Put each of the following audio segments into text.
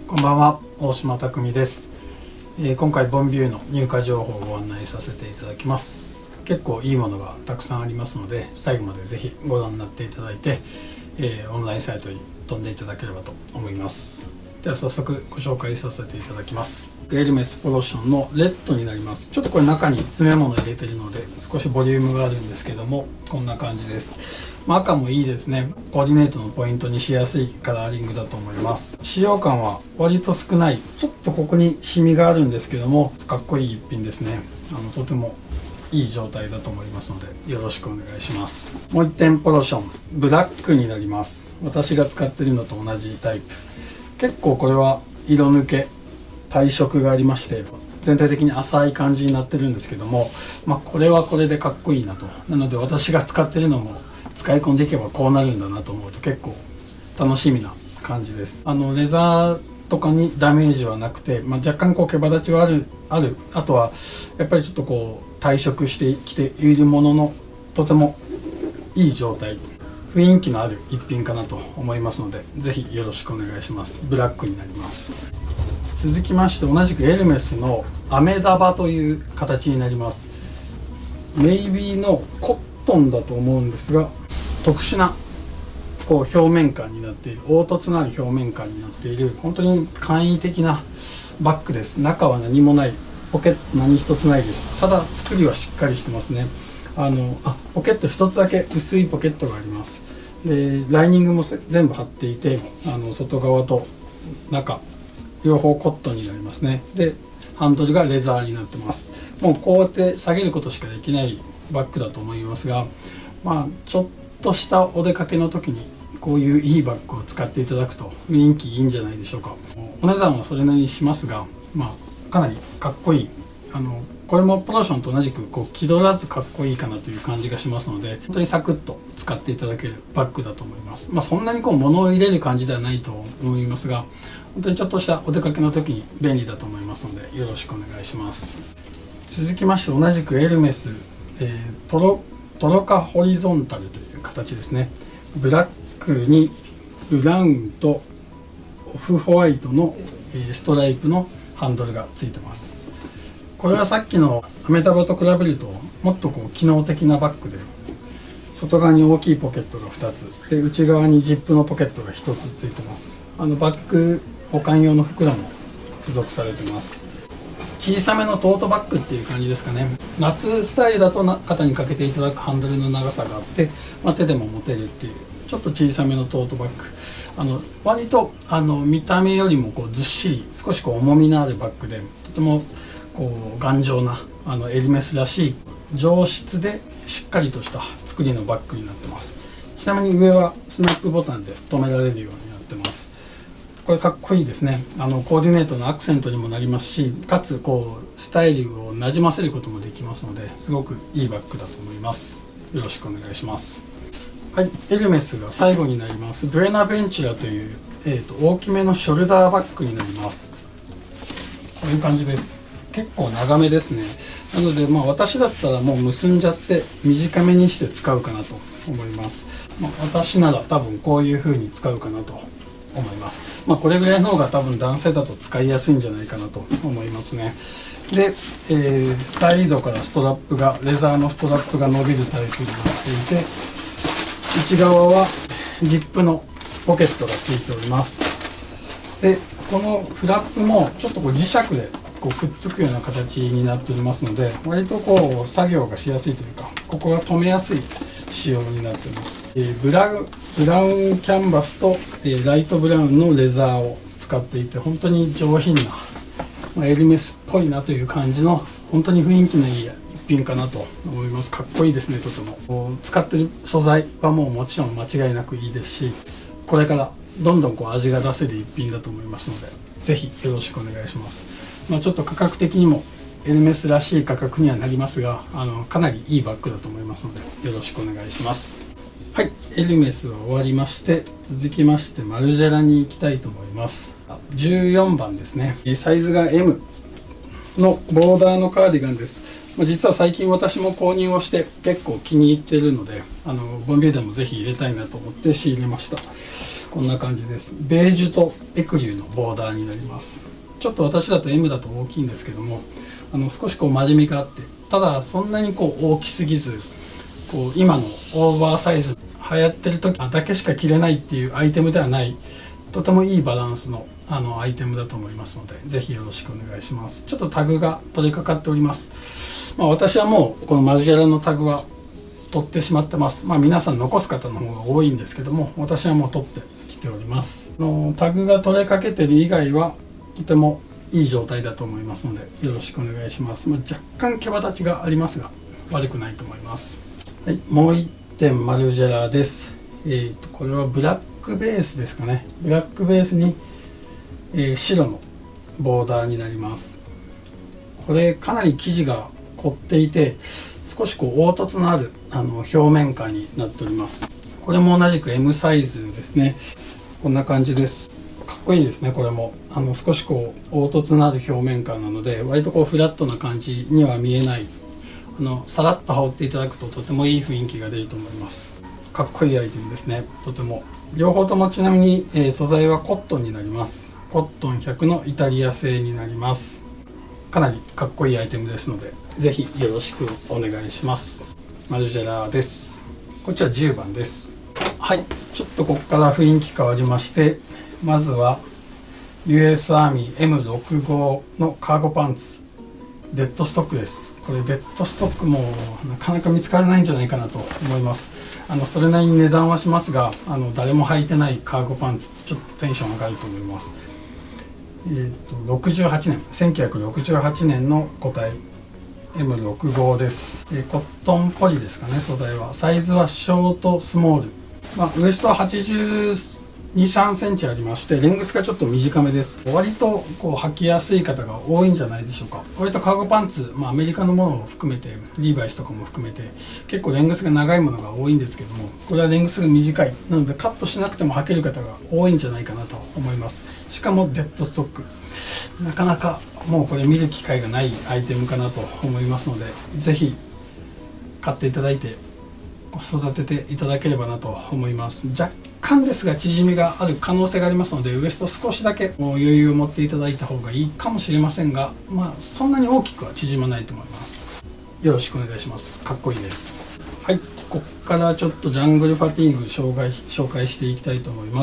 こんばんは、大島匠です。今回ボンビューの入荷情報をご案内させていただきます。結構いいものがたくさんありますので、最後までぜひご覧になっていただいて、オンラインサイトに飛んでいただければと思います。では早速ご紹介させていただきます。エルメスポロションのレッドになります。ちょっとこれ中に詰め物入れてるので少しボリュームがあるんですけども、こんな感じです。赤もいいですね。コーディネートのポイントにしやすいカラーリングだと思います。使用感は割と少ない。ちょっとここにシミがあるんですけども、かっこいい一品ですね。とてもいい状態だと思いますのでよろしくお願いします。もう1点ポロションブラックになります。私が使ってるのと同じタイプ。結構これは色抜け体色がありまして、全体的に浅い感じになってるんですけども、これはこれでかっこいいなと。なので私が使ってるのも使い込んでいけばこうなるんだなと思うと結構楽しみな感じです。レザーとかにダメージはなくて、若干こう毛羽立ちはある。あとはやっぱりちょっとこう退色してきているものの、とてもいい状態、雰囲気のある一品かなと思いますので、ぜひよろしくお願いします。ブラックになります。続きまして同じくエルメスのアメダバという形になります。ネイビーのコットンだと思うんですが、特殊なこう表面感になっている、凹凸のある表面感になっている、本当に簡易的なバッグです。中は何もない、ポケット何一つないです。ただ作りはしっかりしてますね。ポケット一つだけ薄いポケットがあります。でライニングも全部貼っていて、外側と中両方コットンになりますね。でハンドルがレザーになってます。もうこうやって下げることしかできないバッグだと思いますが、ちょっとしたお出かけの時にこういういいバッグを使っていただくと雰囲気いいんじゃないでしょうか。お値段はそれなりにしますが、かなりかっこいい。これもポロションと同じくこう気取らずかっこいいかなという感じがしますので、本当にサクッと使っていただけるバッグだと思います。そんなにこう物を入れる感じではないと思いますが、本当にちょっとしたお出かけの時に便利だと思いますのでよろしくお願いします。続きまして同じくエルメス、トロカホリゾンタルという形ですね。ブラックにブラウンとオフホワイトのストライプのハンドルがついてます。これはさっきのアメダバと比べるともっとこう機能的なバッグで、外側に大きいポケットが2つで、内側にジップのポケットが1つついてます。バッグ保管用の袋も付属されてます。小さめのトートバッグっていう感じですかね。夏スタイルだと肩にかけていただくハンドルの長さがあって、手でも持てるっていうちょっと小さめのトートバッグ。割と見た目よりもこうずっしり、少しこう重みのあるバッグで、とてもこう頑丈なエルメスらしい上質でしっかりとした作りのバッグになってます。ちなみに上はスナップボタンで留められるようになってます。これかっこいいですね。コーディネートのアクセントにもなりますし、かつこうスタイルをなじませることもできますので、すごくいいバッグだと思います。よろしくお願いします。はい、エルメスが最後になりますブエナベンチュラという、大きめのショルダーバッグになります。こういう感じです。結構長めですね。なので私だったらもう結んじゃって短めにして使うかなと思います。私なら多分こういう風に使うかなと思います。これぐらいの方が多分男性だと使いやすいんじゃないかなと思いますね。で、サイドからストラップがレザーのストラップが伸びるタイプになっていて、内側はジップのポケットがついております。でこのフラップもちょっとこう磁石でこうくっつくような形になっておりますので、割とこう作業がしやすいというか、ここが留めやすい仕様になっています。ブラウンキャンバスとライトブラウンのレザーを使っていて、本当に上品な、エルメスっぽいなという感じの本当に雰囲気のいい一品かなと思います。かっこいいですね。とても使ってる素材はもちろん間違いなくいいですし、これからどんどんこう味が出せる一品だと思いますので、ぜひよろしくお願いします。ちょっと価格的にもエルメスらしい価格にはなりますが、かなりいいバッグだと思いますのでよろしくお願いします。はい、エルメスは終わりまして、続きましてマルジェラに行きたいと思います。14番ですね。サイズが M のボーダーのカーディガンです。実は最近私も購入をして結構気に入っているので、ボンビューでもぜひ入れたいなと思って仕入れました。こんな感じです。ベージュとエクリューのボーダーになります。ちょっと私だと M だと大きいんですけども、少し丸みがあって、ただそんなに大きすぎず、今のオーバーサイズ流行ってる時だけしか着れないっていうアイテムではない、とてもいいバランスのアイテムだと思いますので、ぜひよろしくお願いします。ちょっとタグが取れかかっております。私はもうこのマルジェラのタグは取ってしまってます。皆さん残す方の方が多いんですけども、私はもう取ってきております。タグが取れかけてる以外はとてもいい状態だと思いますので、よろしくお願いします。若干毛羽立ちがありますが悪くないと思います。はい、もう1点マルジェラです。これはブラックベースですかね。ブラックベースに、白のボーダーになります。これかなり生地が凝っていて、少し凹凸のある表面感になっております。これも同じく M サイズですね。こんな感じです。かっこいいですね。これも少し凹凸のある表面感なので、割とフラットな感じには見えない、さらっと羽織っていただくととてもいい雰囲気が出ると思います。かっこいいアイテムですね。とても。両方ともちなみに、素材はコットンになります。コットン100のイタリア製になります。かなりかっこいいアイテムですので、ぜひよろしくお願いします。マルジェラです。こっちは10番です。はい、ちょっとここから雰囲気変わりまして、まずは US アーミー M65 のカーゴパンツ、デッドストックです。これデッドストックもなかなか見つからないんじゃないかなと思います。それなりに値段はしますが、誰も履いてないカーゴパンツってちょっとテンション上がると思います。1968年の個体 M65 です。コットンポリですかね。素材はサイズはショートスモール、ウエストは82、3センチありまして、レングスがちょっと短めです。割と履きやすい方が多いんじゃないでしょうか。割とカーゴパンツ、アメリカのものも含めてリーバイスとかも含めて結構レングスが長いものが多いんですけども、これはレングスが短いなのでカットしなくても履ける方が多いんじゃないかなと思います。しかもデッドストック、なかなかもうこれ見る機会がないアイテムかなと思いますので、ぜひ買っていただいて育てていただければなと思います。若干ですが縮みがある可能性がありますので、ウエスト少しだけ余裕を持っていただいた方がいいかもしれませんが、そんなに大きくは縮まないと思います。よろしくお願いします。かっこいいです。はい、ここからちょっとジャングルファティーグ紹介していきたいと思います。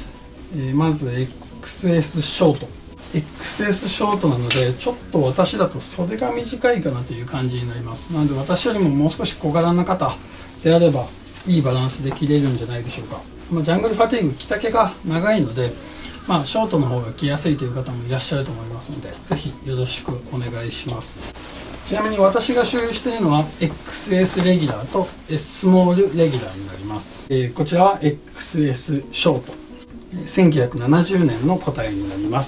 まず XS ショート。XS ショートなので、ちょっと私だと袖が短いかなという感じになります。なので私よりももう少し小柄な方であればいいバランスで着れるんじゃないでしょうか。ジャングルファティーグ着丈が長いので、ショートの方が着やすいという方もいらっしゃると思いますので、ぜひよろしくお願いします。ちなみに私が所有しているのは XS レギュラーと S スモールレギュラーになります。こちらは XS ショート、1970年の個体になります。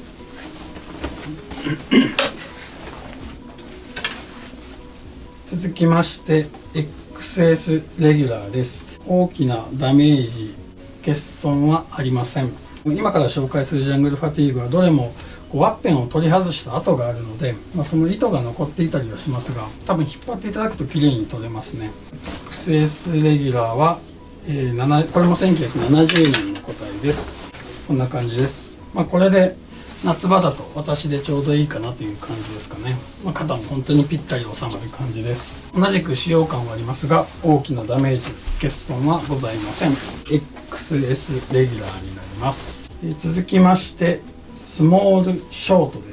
続きまして XS レギュラーです。大きなダメージ、欠損はありません。今から紹介するジャングルファティーグはどれもワッペンを取り外した跡があるので、その糸が残っていたりはしますが、多分引っ張っていただくと綺麗に取れますね。XS レギュラーは、これも1970年の個体です。こんな感じです。これで夏場だと私でちょうどいいかなという感じですかね。肩も本当にぴったり収まる感じです。同じく使用感はありますが、大きなダメージ、欠損はございません。XS レギュラーになります。続きましてスモールショートです。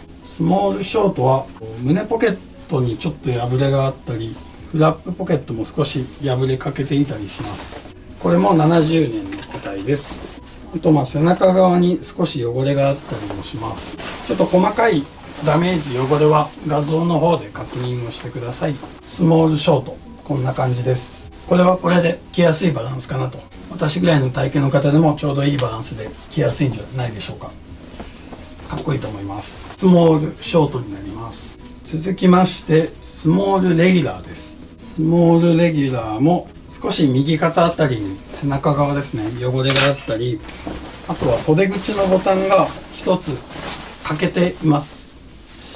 スモールショートは胸ポケットにちょっと破れがあったり、フラップポケットも少し破れかけていたりします。これも70年の個体です。あと背中側に少し汚れがあったりもします。ちょっと細かいダメージ、汚れは画像の方で確認をしてください。スモールショート、こんな感じです。これはこれで着やすいバランスかなと。私ぐらいの体型の方でもちょうどいいバランスで着やすいんじゃないでしょうか。かっこいいと思います。スモールショートになります。続きましてスモールレギュラーです。スモールレギュラーも少し右肩あたりに背中側ですね、汚れがあったり、あとは袖口のボタンが1つ欠けています。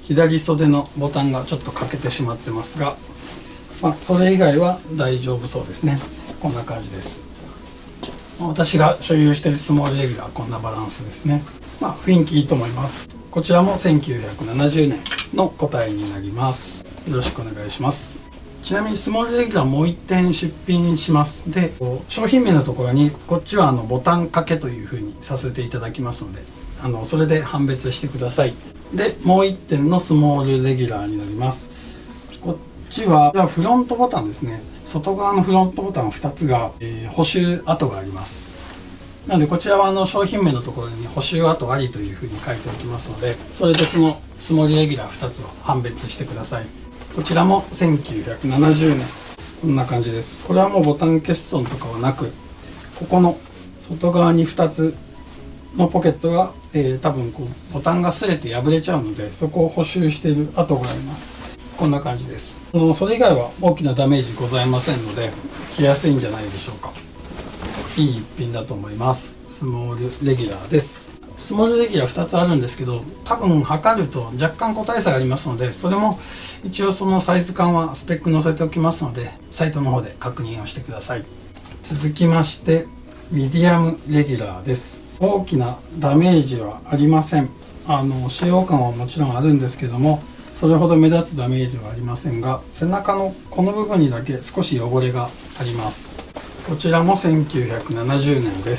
左袖のボタンがちょっと欠けてしまってますが、それ以外は大丈夫そうですね。こんな感じです。私が所有しているスモールレギュラー、こんなバランスですね。雰囲気いいと思います。こちらも1970年の個体になります。よろしくお願いします。ちなみにスモールレギュラーもう1点出品します。で、商品名のところにこっちはボタン掛けという風にさせていただきますので、それで判別してください。で、もう1点のスモールレギュラーになります。こっちはフロントボタンですね。外側のフロントボタン2つが、補修跡があります。なのでこちらは商品名のところに補修跡ありというふうに書いておきますので、それでそのスモールレギュラー2つを判別してください。こちらも1970年、こんな感じです。これはもうボタン欠損とかはなく、ここの外側に2つのポケットが、多分ボタンが擦れて破れちゃうので、そこを補修している跡があります。こんな感じです。それ以外は大きなダメージございませんので、着やすいんじゃないでしょうか。いい一品だと思います。スモールレギュラーです。スモールレギュラー2つあるんですけど、多分測ると若干個体差がありますので、それも一応そのサイズ感はスペック載せておきますので、サイトの方で確認をしてください。続きましてミディアムレギュラーです。大きなダメージはありません。使用感はもちろんあるんですけども、それほど目立つダメージはありませんが、背中のこの部分にだけ少し汚れがあります。こちらも1970年です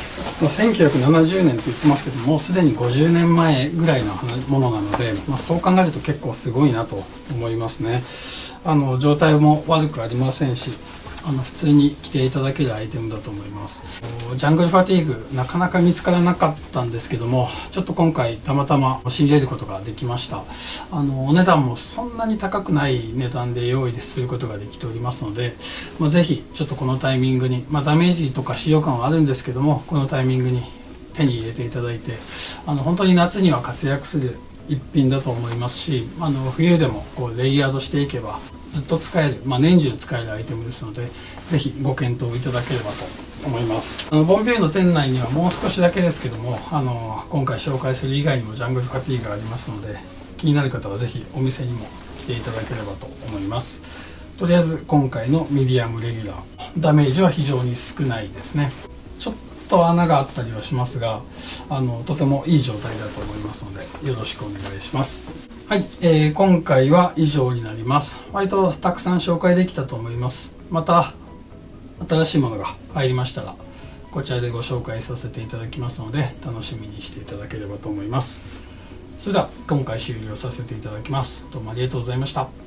。1970年と言ってますけども、うすでに50年前ぐらいのものなので、そう考えると結構すごいなと思いますね。状態も悪くありませんし、普通に着ていただけるアイテムだと思います。ジャングルファティーグなかなか見つからなかったんですけども、ちょっと今回たまたま仕入れることができました。お値段もそんなに高くない値段で用意することができておりますので、ぜひちょっとこのタイミングに、ダメージとか使用感はあるんですけども、このタイミングに手に入れていただいて、本当に夏には活躍する一品だと思いますし、冬でもレイヤードしていけばずっと使える、年中使えるアイテムですので、ぜひご検討いただければと思います。ボンビューの店内にはもう少しだけですけども、今回紹介する以外にもジャングルファティーがありますので、気になる方はぜひお店にも来ていただければと思います。とりあえず今回のミディアムレギュラー、ダメージは非常に少ないですね。ちょっと穴があったりはしますが、とてもいい状態だと思いますので、よろしくお願いします。はい、今回は以上になります。割とたくさん紹介できたと思います。また新しいものが入りましたらこちらでご紹介させていただきますので、楽しみにしていただければと思います。それでは今回終了させていただきます。どうもありがとうございました。